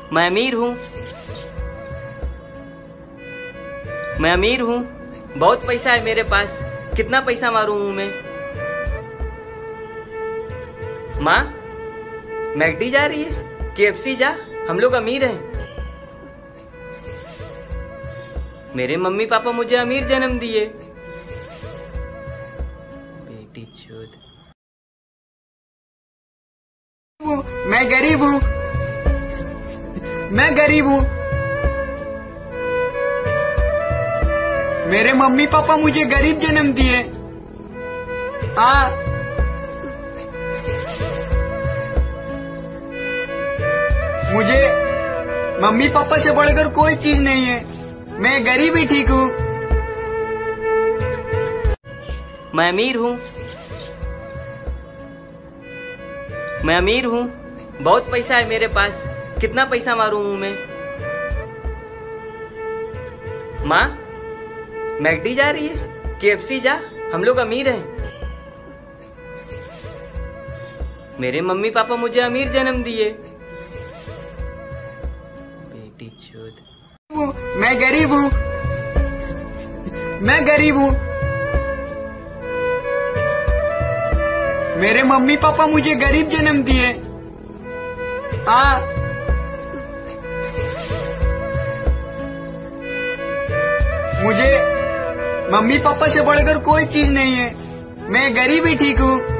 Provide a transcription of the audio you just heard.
मैं अमीर हूँ। मैं अमीर हूँ, बहुत पैसा है मेरे पास। कितना पैसा मारूं मुंह में? माँ, मैकडी जा रही है, KFC जा, हम लोग अमीर हैं। मेरे मम्मी पापा मुझे अमीर जन्म दिए। बेटी चोद। मैं गरीब हूँ। मैं गरीब हूँ। मेरे मम्मी पापा मुझे गरीब जन्म दिए। हाँ, मुझे मम्मी पापा से बढ़कर कोई चीज नहीं है। मैं गरीब ही ठीक हूँ। मैं अमीर हूँ। मैं अमीर हूँ, बहुत पैसा है मेरे पास। कितना पैसा मारूं मुंह में? माँ, मैकडी जा रही है, KFC जा, हम लोग अमीर हैं। मेरे मम्मी पापा मुझे अमीर जन्म दिए। बेटी चोद। मैं गरीब हूँ। मैं गरीब हूँ। मेरे मम्मी पापा मुझे गरीब जन्म दिए। हाँ, मुझे मम्मी पापा से बढ़कर कोई चीज नहीं है। मैं गरीब ही ठीक हूँ।